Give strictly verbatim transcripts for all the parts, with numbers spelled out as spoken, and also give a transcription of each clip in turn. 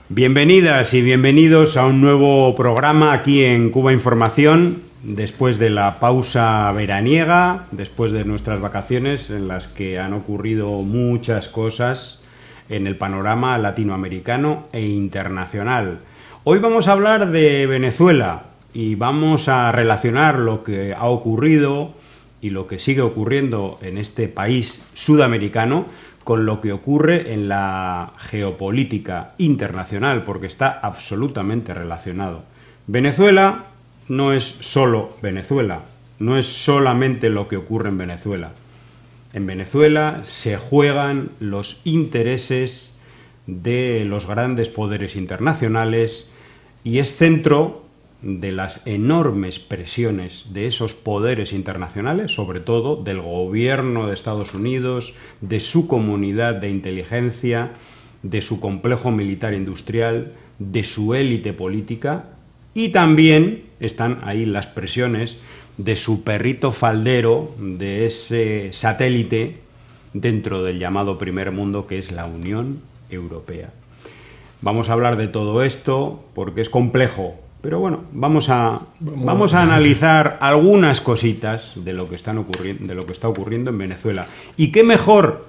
Bienvenidas y bienvenidos a un nuevo programa aquí en Cuba Información, después de la pausa veraniega, después de nuestras vacaciones en las que han ocurrido muchas cosas en el panorama latinoamericano e internacional. Hoy vamos a hablar de Venezuela y vamos a relacionar lo que ha ocurrido y lo que sigue ocurriendo en este país sudamericano con lo que ocurre en la geopolítica internacional, porque está absolutamente relacionado. Venezuela no es solo Venezuela, no es solamente lo que ocurre en Venezuela. En Venezuela se juegan los intereses de los grandes poderes internacionales y es centro de las enormes presiones de esos poderes internacionales, sobre todo del gobierno de Estados Unidos, de su comunidad de inteligencia, de su complejo militar industrial, de su élite política, y también están ahí las presiones de su perrito faldero, de ese satélite dentro del llamado primer mundo que es la Unión Europea. Vamos a hablar de todo esto porque es complejo. Pero bueno, vamos a, vamos a analizar algunas cositas de lo que, están ocurriendo, de lo que está ocurriendo en Venezuela. Y qué mejor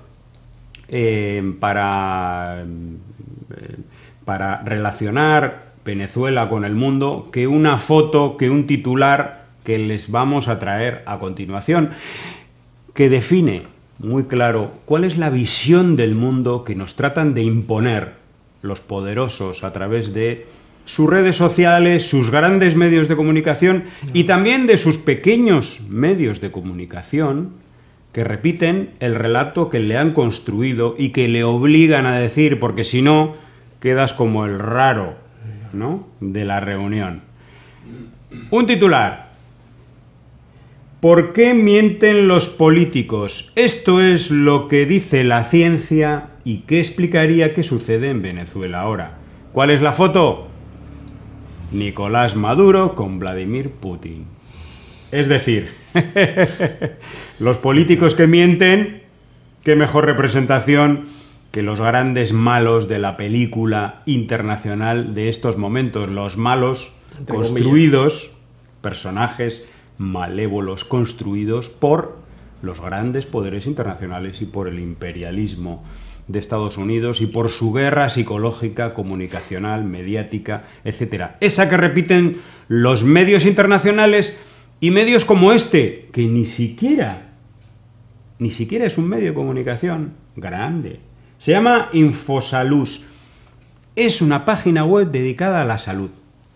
eh, para, eh, para relacionar Venezuela con el mundo que una foto, que un titular que les vamos a traer a continuación, que define muy claro cuál es la visión del mundo que nos tratan de imponer los poderosos a través de sus redes sociales, sus grandes medios de comunicación y también de sus pequeños medios de comunicación que repiten el relato que le han construido y que le obligan a decir, porque si no, quedas como el raro, ¿no?, de la reunión. Un titular. ¿Por qué mienten los políticos? Esto es lo que dice la ciencia y qué explicaría qué sucede en Venezuela ahora. ¿Cuál es la foto? Nicolás Maduro con Vladimir Putin. Es decir, los políticos que mienten, qué mejor representación que los grandes malos de la película internacional de estos momentos. Los malos Entre construidos, comillas. Personajes malévolos construidos por los grandes poderes internacionales y por el imperialismo de Estados Unidos y por su guerra psicológica, comunicacional, mediática, etcétera. Esa que repiten los medios internacionales y medios como este, que ni siquiera, ni siquiera es un medio de comunicación grande. Se llama Infosalud. Es una página web dedicada a la salud.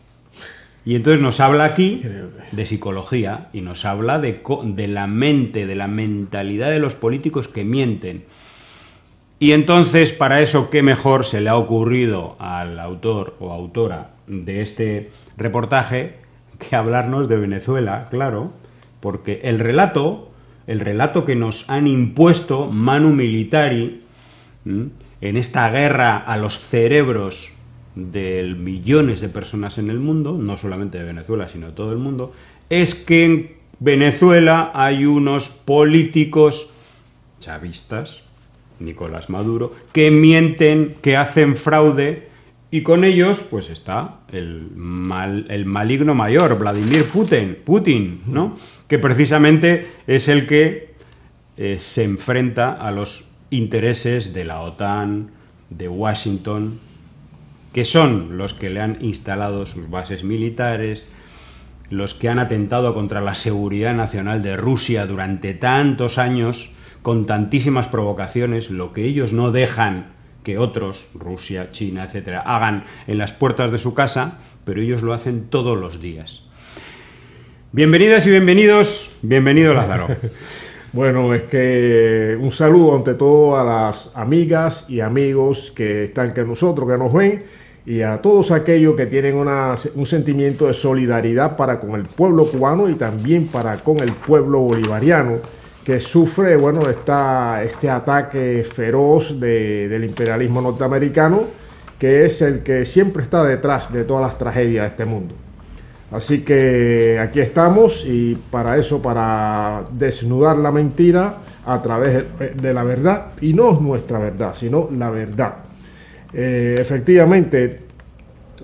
Y entonces nos habla aquí de psicología y nos habla de, de la mente, de la mentalidad de los políticos que mienten. Y entonces, para eso, ¿qué mejor se le ha ocurrido al autor o autora de este reportaje que hablarnos de Venezuela? Claro, porque el relato, el relato que nos han impuesto manu militari ¿m? en esta guerra a los cerebros de millones de personas en el mundo, no solamente de Venezuela, sino de todo el mundo, es que en Venezuela hay unos políticos chavistas, Nicolás Maduro, que mienten, que hacen fraude, y con ellos pues está el, mal, el maligno mayor, Vladimir Putin, Putin, ¿no?, que precisamente es el que eh, se enfrenta a los intereses de la OTAN, de Washington, que son los que le han instalado sus bases militares, los que han atentado contra la seguridad nacional de Rusia durante tantos años, con tantísimas provocaciones, lo que ellos no dejan que otros, Rusia, China, etcétera, hagan en las puertas de su casa, pero ellos lo hacen todos los días. Bienvenidas y bienvenidos, bienvenido Lázaro. Bueno, es que un saludo ante todo a las amigas y amigos que están con nosotros, que nos ven, y a todos aquellos que tienen una, un sentimiento de solidaridad para con el pueblo cubano y también para con el pueblo bolivariano, que sufre, bueno, esta, este ataque feroz de, del imperialismo norteamericano, que es el que siempre está detrás de todas las tragedias de este mundo. Así que aquí estamos, y para eso, para desnudar la mentira a través de, de la verdad, y no nuestra verdad, sino la verdad. Eh, efectivamente,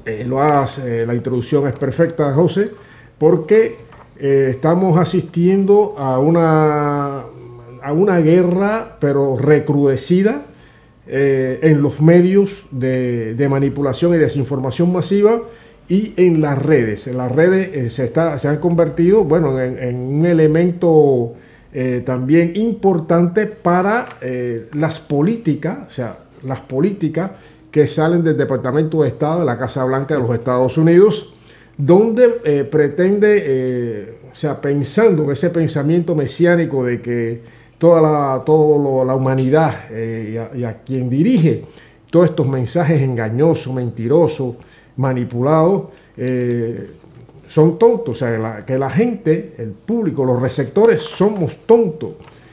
eh, lo has, eh, la introducción es perfecta, José, porque eh, estamos asistiendo a una, a una guerra, pero recrudecida, eh, en los medios de, de manipulación y desinformación masiva y en las redes. En las redes eh, se, está, se han convertido, bueno, en, en un elemento eh, también importante para eh, las políticas, o sea, las políticas que salen del Departamento de Estado de la Casa Blanca de los Estados Unidos, donde eh, pretende, eh, o sea, pensando en ese pensamiento mesiánico de que toda la, toda la humanidad eh, y, a, y a quien dirige todos estos mensajes engañosos, mentirosos, manipulados, eh, son tontos, o sea, la, que la gente, el público, los receptores somos tontos.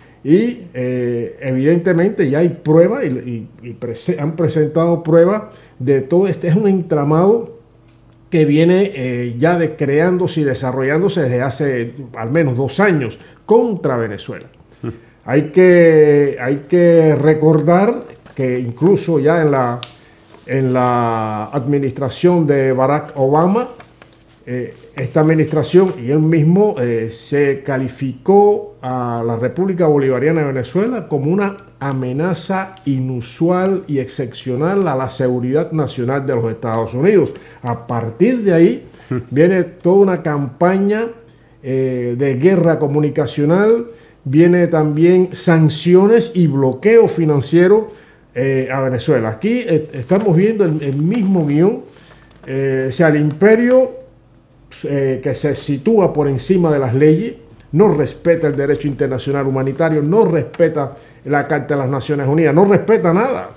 Y eh, evidentemente ya hay pruebas y, y, y prese han presentado pruebas de todo este. Es un entramado que viene eh, ya de creándose y desarrollándose desde hace al menos dos años contra Venezuela. Sí. Hay que, hay que recordar que incluso ya en la, en la administración de Barack Obama, eh, esta administración y él mismo eh, se calificó a la República Bolivariana de Venezuela como una amenaza inusual y excepcional a la seguridad nacional de los Estados Unidos. A partir de ahí viene toda una campaña eh, de guerra comunicacional, viene también sanciones y bloqueo financiero eh, a Venezuela. Aquí eh, estamos viendo el, el mismo guión, eh, o sea, el imperio Eh, que se sitúa por encima de las leyes, no respeta el derecho internacional humanitario, no respeta la Carta de las Naciones Unidas, no respeta nada,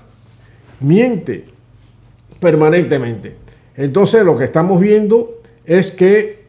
miente permanentemente. Entonces lo que estamos viendo es que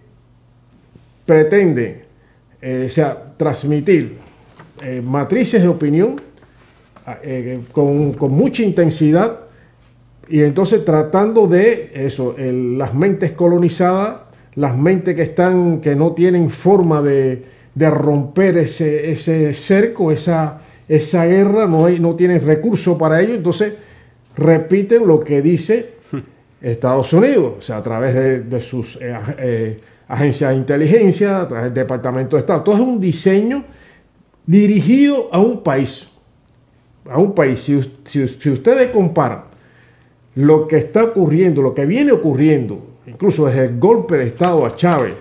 pretende eh, o sea, transmitir eh, matrices de opinión eh, con, con mucha intensidad, y entonces tratando de eso, el, las mentes colonizadas, las mentes que están, que no tienen forma de, de romper ese, ese cerco, esa, esa guerra, no, hay, no tienen recursos para ello, entonces repiten lo que dice Estados Unidos, o sea, a través de, de sus eh, eh, agencias de inteligencia, a través del Departamento de Estado. Todo es un diseño dirigido a un país, a un país. Si, si, si ustedes comparan lo que está ocurriendo, lo que viene ocurriendo, incluso desde el golpe de Estado a Chávez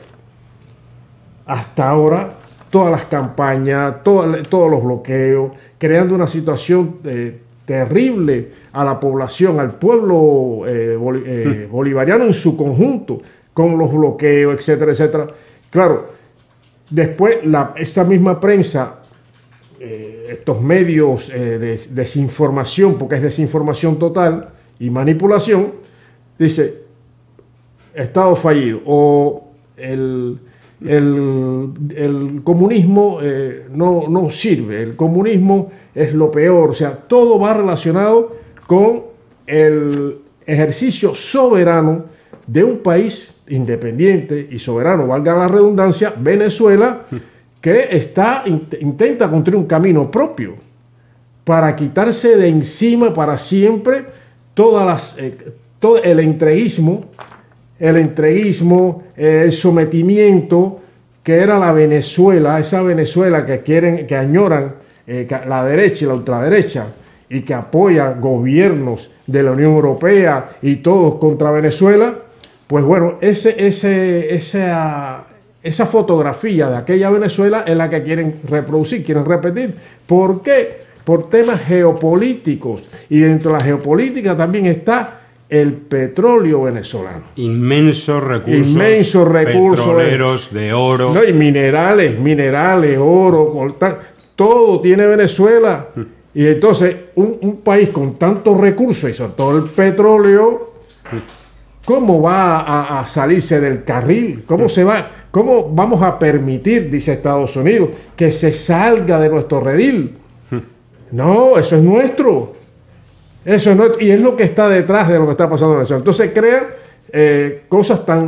hasta ahora, todas las campañas, todo, todos los bloqueos, creando una situación eh, terrible a la población, al pueblo eh, bol, eh, bolivariano en su conjunto, con los bloqueos, etcétera, etcétera. Claro, después la, esta misma prensa, eh, estos medios eh, de desinformación, porque es desinformación total y manipulación, dice Estado fallido, o el, el, el comunismo eh, no, no sirve, el comunismo es lo peor, o sea, todo va relacionado con el ejercicio soberano de un país independiente y soberano, valga la redundancia, Venezuela, que está, intenta construir un camino propio para quitarse de encima para siempre todas las, eh, todo el entreguismo, el entreguismo, eh, el sometimiento que era la Venezuela, esa Venezuela que quieren, que añoran eh, que la derecha y la ultraderecha, y que apoya gobiernos de la Unión Europea y todos contra Venezuela. Pues bueno, ese, ese, esa, esa fotografía de aquella Venezuela es la que quieren reproducir, quieren repetir. ¿Por qué? Por temas geopolíticos. Y dentro de la geopolítica también está el petróleo venezolano. Inmensos recursos. Inmensos recursos. Petroleros, de oro. No, y minerales, minerales, oro, coltán, todo tiene Venezuela. Y entonces, un, un país con tantos recursos, y sobre todo el petróleo, ¿cómo va a, a salirse del carril? ¿Cómo se va? ¿Cómo vamos a permitir, dice Estados Unidos, que se salga de nuestro redil? No, eso es nuestro. Eso es nuestro. Y es lo que está detrás de lo que está pasando en Venezuela. Entonces crea eh, cosas tan,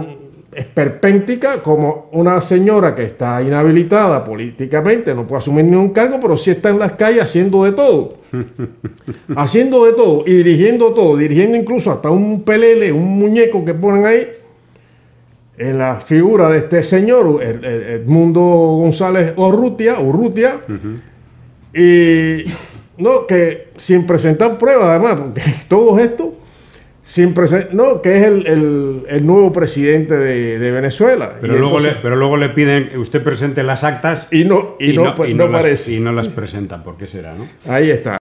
esperpéntica como una señora que está inhabilitada políticamente, no puede asumir ningún cargo, pero sí está en las calles haciendo de todo. Haciendo de todo y dirigiendo todo, dirigiendo incluso hasta un pelele, un muñeco que ponen ahí en la figura de este señor, Edmundo González Urrutia, Urrutia uh-huh. y no, que sin presentar pruebas además, porque todo esto sin presentar, no, que es el, el, el nuevo presidente de, de Venezuela. Pero luego, entonces, le, pero luego le piden, usted presente las actas y no, y, y no, no, pues, y no, no parece. Las, y no las presenta, ¿por qué será, no? Ahí está.